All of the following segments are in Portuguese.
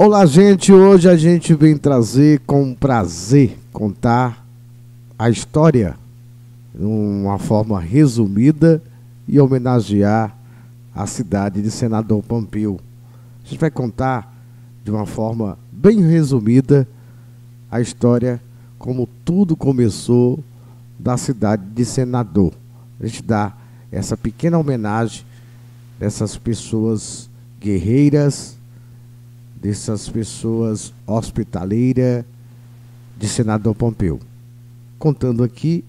Olá, gente. Hoje a gente vem trazer com prazer contar a história de uma forma resumida e homenagear a cidade de Senador Pompeu. A gente vai contar de uma forma bem resumida a história como tudo começou da cidade de Senador. A gente dá essa pequena homenagem dessas pessoas guerreiras, dessas pessoas hospitaleiras de Senador Pompeu. Contando aqui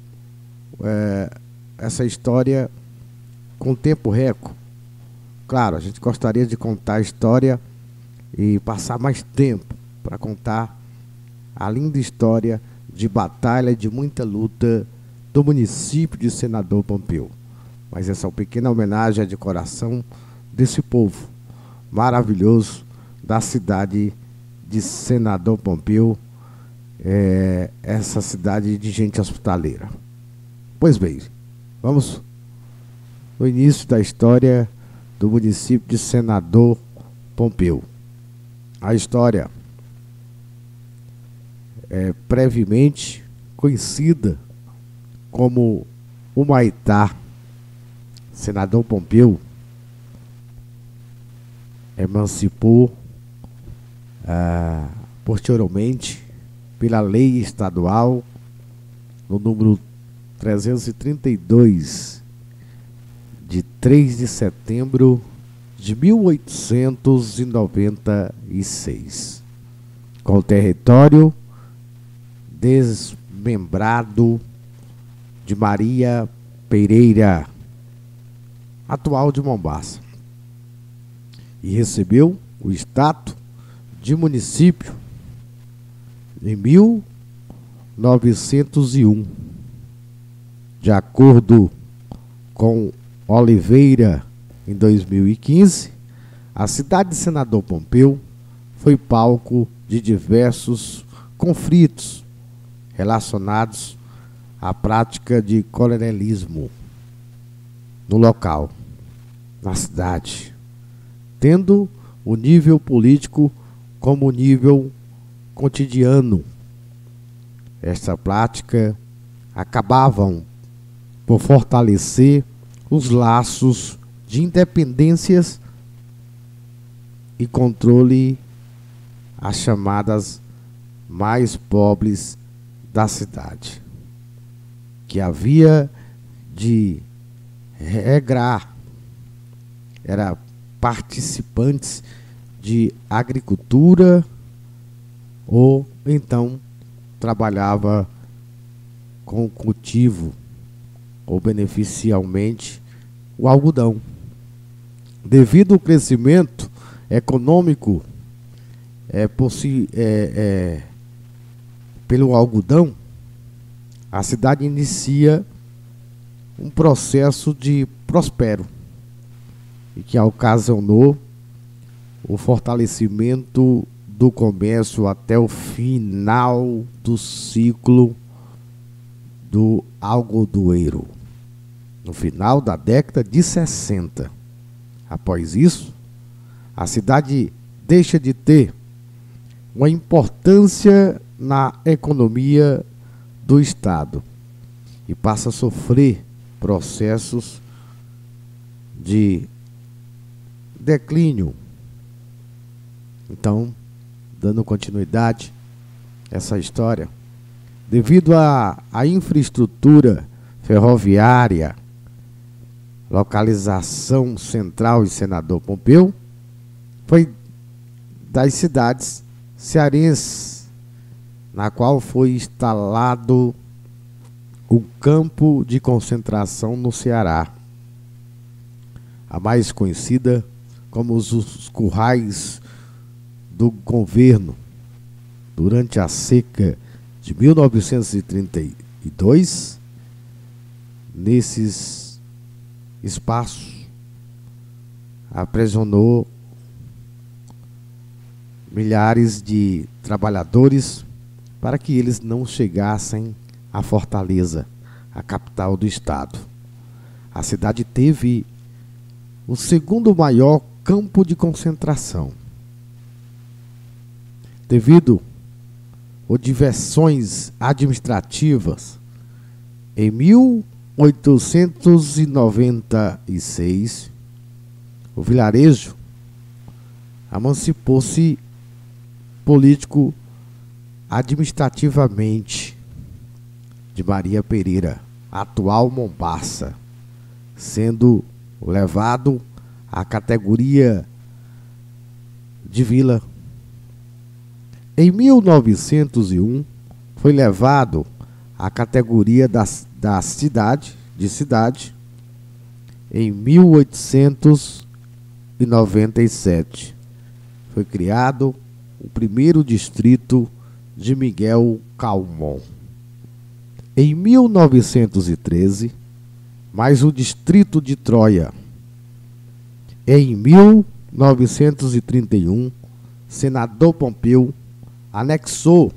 essa história com tempo recorde. Claro, a gente gostaria de contar a história e passar mais tempo para contar a linda história de batalha e de muita luta do município de Senador Pompeu. Mas essa pequena homenagem é de coração desse povo maravilhoso da cidade de Senador Pompeu, essa cidade de gente hospitaleira. Pois bem, vamos no início da história do município de Senador Pompeu. A história é brevemente conhecida como Humaitá. Senador Pompeu emancipou posteriormente pela lei estadual no número 332 de 3 de setembro de 1896, com o território desmembrado de Maria Pereira, atual de Mombaça, e recebeu o status de município em 1901. De acordo com Oliveira, em 2015, a cidade de Senador Pompeu foi palco de diversos conflitos relacionados à prática de coronelismo no local, na cidade, tendo o nível político como nível cotidiano. Esta prática acabavam por fortalecer os laços de independências e controle as chamadas mais pobres da cidade, que havia de regrar, era participantes de agricultura ou então trabalhava com cultivo ou beneficialmente o algodão. Devido ao crescimento econômico pelo algodão, a cidade inicia um processo de prospero e que ocasionou o fortalecimento do comércio até o final do ciclo do algodoeiro, no final da década de 60. Após isso, a cidade deixa de ter uma importância na economia do estado e passa a sofrer processos de declínio. Então, dando continuidade a essa história, devido à infraestrutura ferroviária, localização central em Senador Pompeu, foi das cidades cearenses na qual foi instalado o campo de concentração no Ceará, a mais conhecida como os currais do governo. Durante a seca de 1932, nesses espaços, aprisionou milhares de trabalhadores para que eles não chegassem à Fortaleza, a capital do estado. A cidade teve o segundo maior campo de concentração. devido a diversões administrativas. Em 1896, o vilarejo emancipou-se político administrativamente de Maria Pereira, atual Mombaça, sendo levado à categoria de vila. Em 1901, foi levado à categoria da cidade. Em 1897, foi criado o primeiro distrito de Miguel Calmon. Em 1913, mais o distrito de Troia. Em 1931, senador Pompeu anexou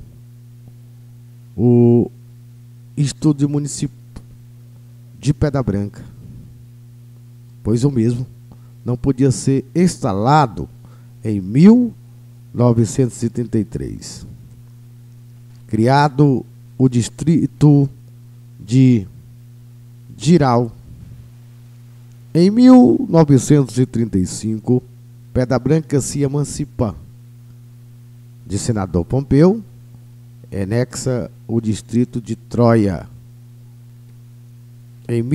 o Estúdio Municipal de Pedra Branca, pois o mesmo não podia ser instalado em 1933. Criado o distrito de Jirau. Em 1935, Pedra Branca se emancipa de senador Pompeu, anexa o distrito de Troia. Em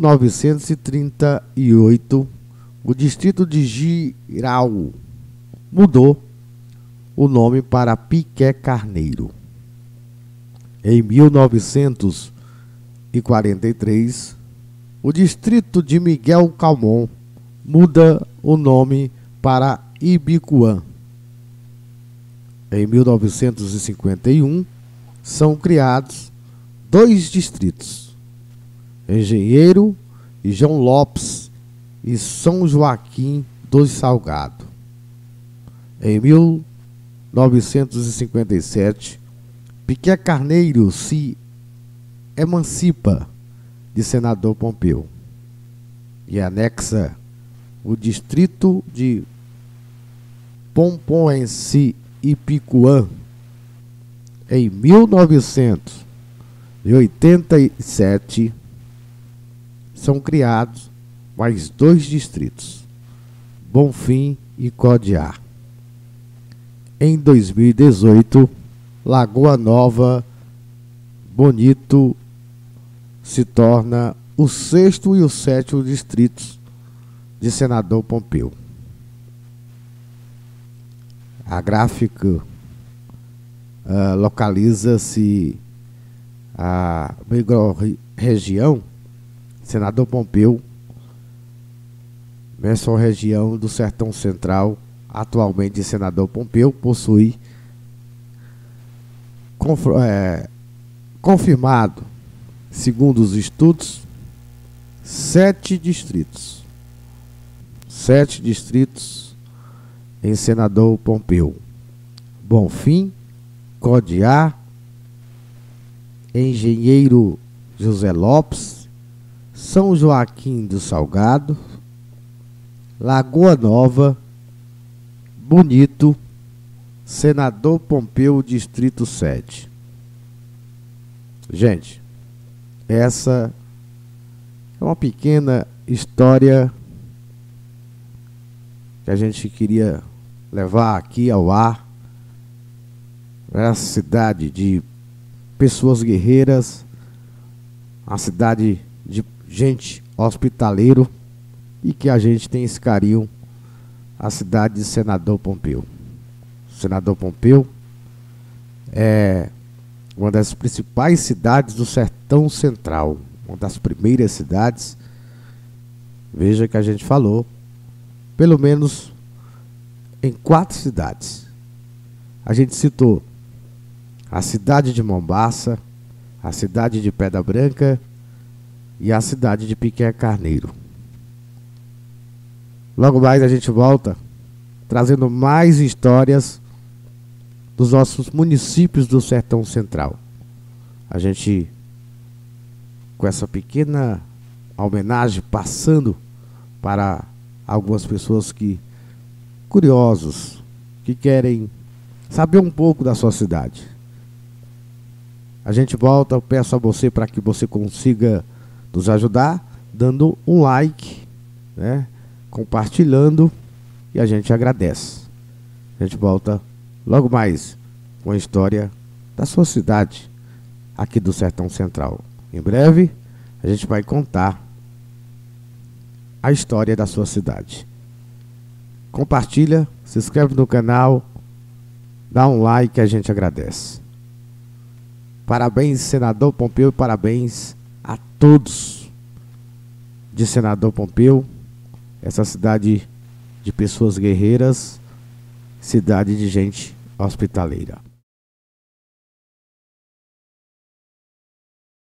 1938, o distrito de Jirau mudou o nome para Piqué Carneiro. Em 1943, o distrito de Miguel Calmon muda o nome para Ibicuã. Em 1951, são criados dois distritos, Engenheiro e João Lopes e São Joaquim dos Salgado. Em 1957, Piqué Carneiro se emancipa de senador Pompeu e anexa o distrito de Pomponense e Picuã. Em 1987, são criados mais dois distritos, Bonfim e Codiá. Em 2018, Lagoa Nova Bonito se torna o sexto e o sétimo distritos de senador Pompeu. A gráfica localiza-se a microrregião Senador Pompeu, mesorregião do Sertão Central. Atualmente, Senador Pompeu possui confirmado, segundo os estudos, 7 distritos. 7 distritos em Senador Pompeu: Bonfim, Codiá, Engenheiro José Lopes, São Joaquim do Salgado, Lagoa Nova, Bonito, Senador Pompeu, Distrito 7. Gente, essa é uma pequena história que a gente queria levar aqui ao ar. Essa cidade de pessoas guerreiras, uma cidade de gente hospitaleiro, e que a gente tem esse carinho, a cidade de Senador Pompeu. Senador Pompeu é uma das principais cidades do Sertão Central, uma das primeiras cidades. Veja que a gente falou pelo menos em 4 cidades. A gente citou a cidade de Mombaça, a cidade de Pedra Branca e a cidade de Piqué Carneiro. Logo mais a gente volta trazendo mais histórias dos nossos municípios do Sertão Central. A gente, com essa pequena homenagem, passando para algumas pessoas curiosos, que querem saber um pouco da sua cidade. A gente volta, eu peço a você para que você consiga nos ajudar, dando um like, né? Compartilhando, e a gente agradece. A gente volta logo mais com a história da sua cidade, aqui do Sertão Central. Em breve, a gente vai contar a história da sua cidade. Compartilha, se inscreve no canal, dá um like, a gente agradece. Parabéns, Senador Pompeu, e parabéns a todos de Senador Pompeu, essa cidade de pessoas guerreiras, cidade de gente hospitaleira.